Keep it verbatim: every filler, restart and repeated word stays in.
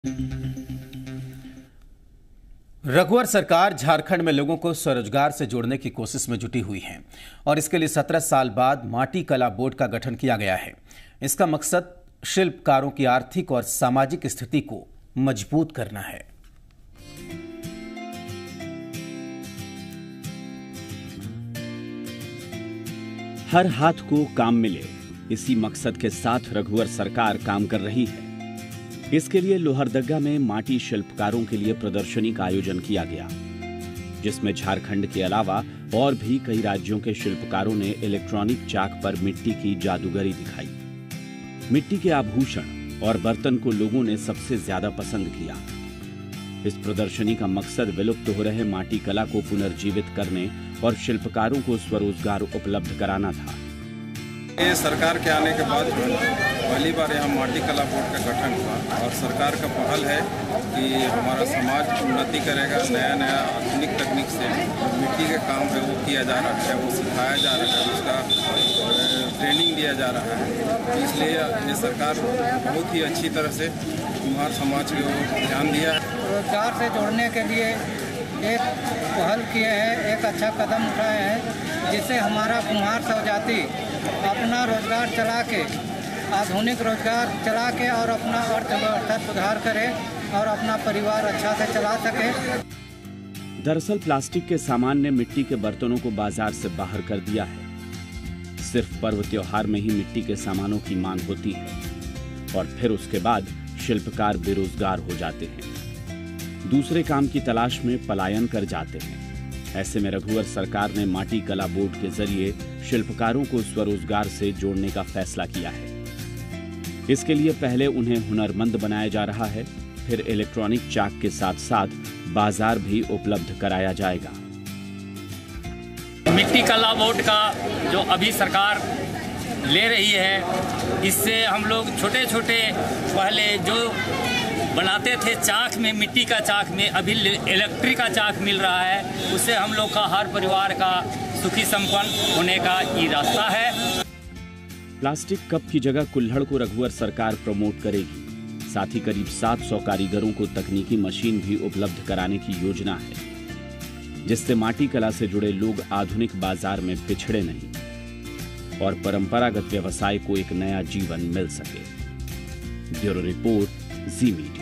रघुवर सरकार झारखंड में लोगों को स्वरोजगार से जोड़ने की कोशिश में जुटी हुई है और इसके लिए सत्रह साल बाद माटी कला बोर्ड का गठन किया गया है। इसका मकसद शिल्पकारों की आर्थिक और सामाजिक स्थिति को मजबूत करना है। हर हाथ को काम मिले, इसी मकसद के साथ रघुवर सरकार काम कर रही है। इसके लिए लोहरदगा में माटी शिल्पकारों के लिए प्रदर्शनी का आयोजन किया गया, जिसमें झारखंड के अलावा और भी कई राज्यों के शिल्पकारों ने इलेक्ट्रॉनिक चाक पर मिट्टी की जादूगरी दिखाई। मिट्टी के आभूषण और बर्तन को लोगों ने सबसे ज्यादा पसंद किया। इस प्रदर्शनी का मकसद विलुप्त हो रहे माटी कला को पुनर्जीवित करने और शिल्पकारों को स्वरोजगार उपलब्ध कराना था। ये सरकार के आने के बाद पहली बार यहाँ माटी कला बोर्ड का गठन हुआ और सरकार का पहल है कि हमारा समाज उन्नति करेगा। नया नया आधुनिक तकनीक से मिट्टी के काम है वो किया जा रहा है, वो सिखाया जा रहा है, उसका ट्रेनिंग दिया जा रहा है। इसलिए ये सरकार बहुत ही अच्छी तरह से कुम्हार समाज को ध्यान दिया है। रोजगार से जोड़ने के लिए एक पहल किए हैं, एक अच्छा कदम उठाए हैं, जिससे हमारा कुम्हार स्वजाति अपना रोजगार चला के, आधुनिक रोजगार चला के और अपना अर्थव्यवस्था सुधार करे और अपना परिवार अच्छा से चला सके। दरअसल प्लास्टिक के सामान ने मिट्टी के बर्तनों को बाजार से बाहर कर दिया है। सिर्फ पर्व त्योहार में ही मिट्टी के सामानों की मांग होती है और फिर उसके बाद शिल्पकार बेरोजगार हो जाते हैं, दूसरे काम की तलाश में पलायन कर जाते हैं। ऐसे में रघुवर सरकार ने माटी कला बोर्ड के जरिए शिल्पकारों को स्वरोजगार से जोड़ने का फैसला किया है। इसके लिए पहले उन्हें हुनरमंद बनाया जा रहा है, फिर इलेक्ट्रॉनिक चाक के साथ साथ बाजार भी उपलब्ध कराया जाएगा। मिट्टी कला बोर्ड का जो अभी सरकार ले रही है, इससे हम लोग छोटे छोटे पहले जो बनाते थे चाक में, मिट्टी का चाक में, अभी इलेक्ट्रिक का चाक मिल रहा है। उससे हम लोग का हर परिवार का सुखी संपन्न होने का ये रास्ता है। प्लास्टिक कप की जगह कुल्हड़ को रघुवर सरकार प्रमोट करेगी। साथ ही करीब सात सौ कारीगरों को तकनीकी मशीन भी उपलब्ध कराने की योजना है, जिससे माटी कला से जुड़े लोग आधुनिक बाजार में पिछड़े नहीं और परंपरागत व्यवसाय को एक नया जीवन मिल सके। Bureau report, Zee media.